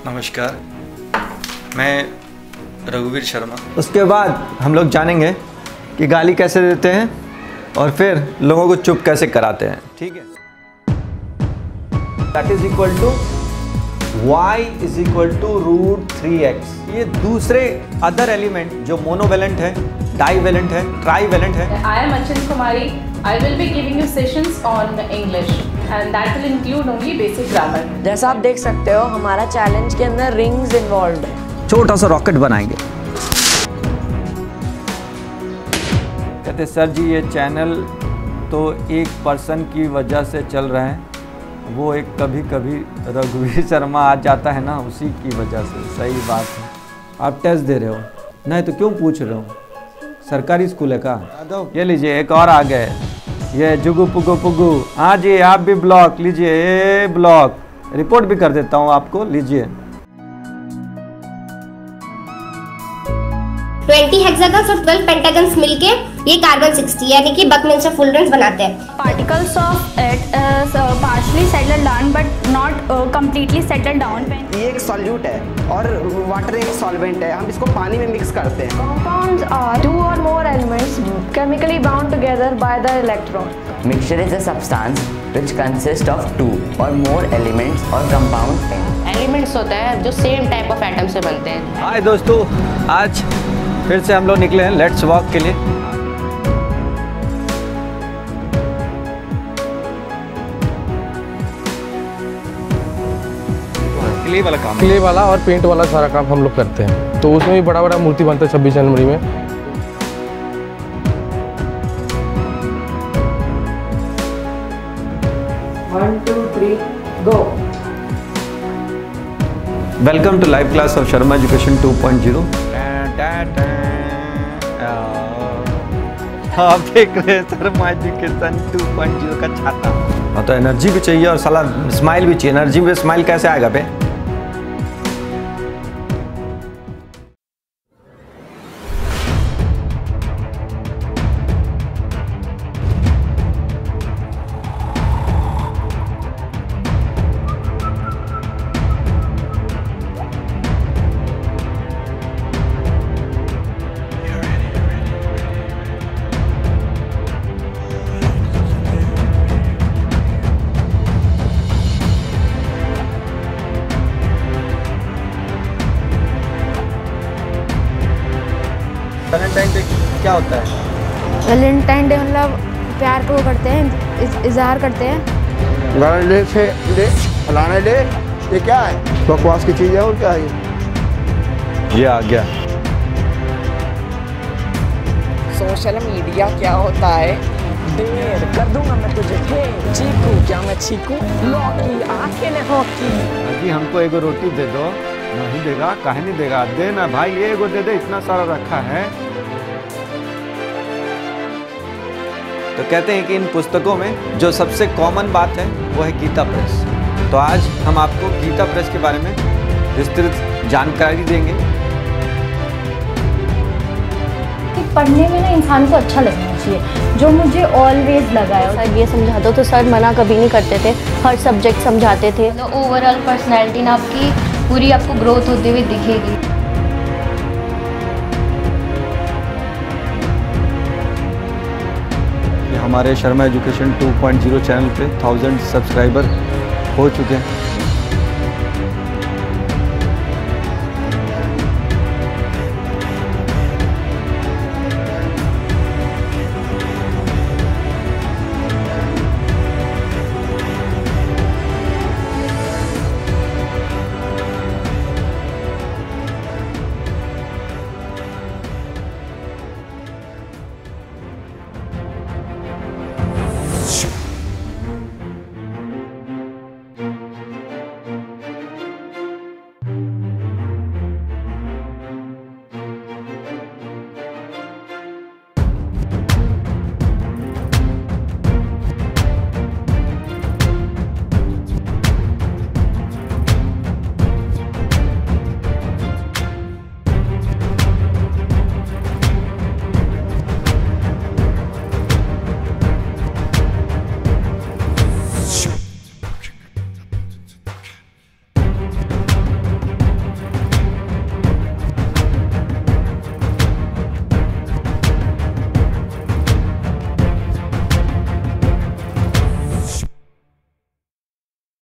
नमस्कार, मैं रघुवीर शर्मा। उसके बाद हम लोग जानेंगे कि गाली कैसे देते हैं और फिर लोगों को चुप कैसे कराते हैं। ठीक है, that is equal to y is equal to √3x। ये दूसरे अदर एलिमेंट जो मोनोवेलेंट है, डाईवेलेंट है, ट्राईवेलेंट है। I am Achal Kumari. I will be giving you sessions on English and that will include only basic grammar. जैसा आप देख सकते हो हमारा चैलेंज के अंदर रिंग्स इन्वॉल्व है। छोटा सा रॉकेट बनाएंगे। कहते सर जी ये चैनल तो एक पर्सन की वजह से चल रहा है, वो एक कभी कभी रघुवीर शर्मा आ जाता है ना, उसी की वजह से। सही बात है। आप टेस्ट दे रहे हो नहीं तो क्यों पूछ रहे हो? सरकारी स्कूल है का? ये लीजिए एक और आ गए, ये जुगू पुगू पुगू। हाँ जी, आप भी ब्लॉक लीजिए, ये ब्लॉक रिपोर्ट भी कर देता हूँ आपको, लीजिए। 20 हेक्सागन्स और 12 पेंटागन्स मिलके ये कार्बन 60 यानी कि बकमिंस्टर फुलरेंस बनाते हैं। Particles of it is partially settled down but not completely settled down. ये एक सॉल्यूट है और वाटर एक सॉल्वेंट है, हम इसको पानी में मिक्स करते हैं। Compounds are two or more elements chemically bound together by the electron. Mixture is a substance which consists of two or more elements or compounds. Elements होता है जो सेम टाइप ऑफ एटम से बनते हैं। हाय दोस्तों, आज फिर से हम लोग निकले हैं लेट्स वॉक के लिए। क्ले वाला और पेंट वाला सारा काम हम लोग करते हैं, तो उसमें भी बड़ा बड़ा मूर्ति बनता है 26 जनवरी में। One, two, three, go. Welcome to live class of Sharma education 2.0। आप देख रहे हैं शर्मा एजुकेशन 2.0 का छाता। हाँ तो एनर्जी भी चाहिए और साला स्माइल भी चाहिए। एनर्जी में स्माइल कैसे आएगा बे? वैलेंटाइन डे क्या होता है? वैलेंटाइन डे मतलब प्यार को करते हैं, इजहार करते हैं। ले से ले फलाना ले, ये क्या है? बकवास की चीज़ है और क्या है ये आ गया। सोशल मीडिया क्या होता है? ढेर कर दूंगा मैं तुझे, चीकू क्या मैं चीकू? लौकी आंखें ने हॉकी। अभी हमको एगो रोटी दे दो। नहीं देगा, काहे नहीं देगा? दे ना भाई, ये एगो दे दे, इतना सारा रखा है। तो कहते हैं कि इन पुस्तकों में जो सबसे कॉमन बात है वो है गीता प्रेस। तो आज हम आपको गीता प्रेस के बारे में विस्तृत जानकारी देंगे। पढ़ने में ना इंसान को अच्छा लगना चाहिए, जो मुझे ऑलवेज लगा है। सर ये समझाते हो तो सर मना कभी नहीं करते थे, हर सब्जेक्ट समझाते थे। तो ओवरऑल पर्सनैलिटी ना आपकी पूरी आपको ग्रोथ होते हुए दिखेगी। हमारे शर्मा एजुकेशन 2.0 चैनल पे 1000 सब्सक्राइबर हो चुके हैं।